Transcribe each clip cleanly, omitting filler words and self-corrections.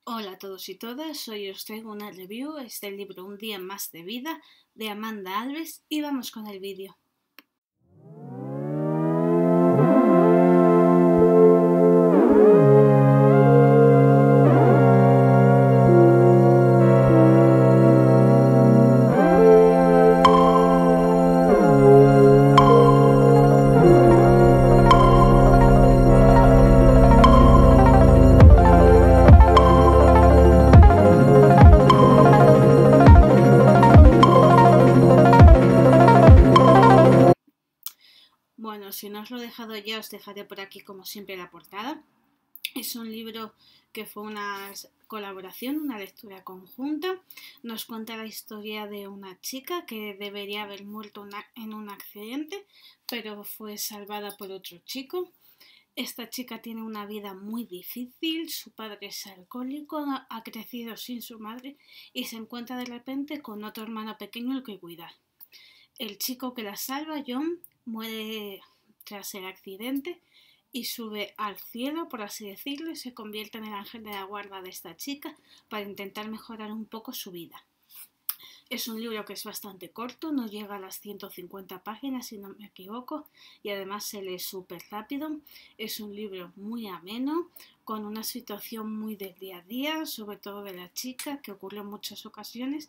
Hola a todos y todas, hoy os traigo una review del libro Un día más de vida de Amanda Alves y vamos con el vídeo. Bueno, si no os lo he dejado ya, os dejaré por aquí como siempre la portada. Es un libro que fue una colaboración, una lectura conjunta. Nos cuenta la historia de una chica que debería haber muerto en un accidente, pero fue salvada por otro chico. Esta chica tiene una vida muy difícil, su padre es alcohólico, ha crecido sin su madre y se encuentra de repente con otro hermano pequeño al que cuidar. El chico que la salva, John, muere tras el accidente y sube al cielo, por así decirlo, y se convierte en el ángel de la guarda de esta chica para intentar mejorar un poco su vida. Es un libro que es bastante corto, no llega a las 150 páginas si no me equivoco, y además se lee súper rápido. Es un libro muy ameno, con una situación muy del día a día, sobre todo de la chica, que ocurre en muchas ocasiones,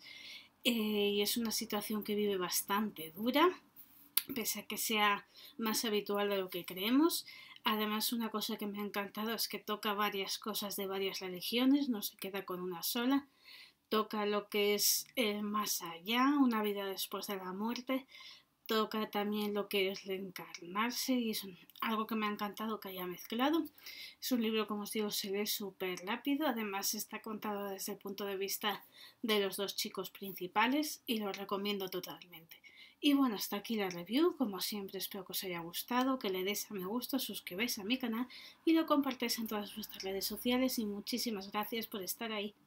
y es una situación que vive bastante dura, pese a que sea más habitual de lo que creemos. Además, una cosa que me ha encantado es que toca varias cosas de varias religiones, no se queda con una sola. Toca lo que es más allá, una vida después de la muerte. Toca también lo que es reencarnarse y es algo que me ha encantado que haya mezclado. Es un libro, como os digo, se lee súper rápido. Además está contado desde el punto de vista de los dos chicos principales y lo recomiendo totalmente. Y bueno, hasta aquí la review. Como siempre, espero que os haya gustado, que le deis a me gusta, suscribáis a mi canal y lo compartáis en todas vuestras redes sociales. Y muchísimas gracias por estar ahí.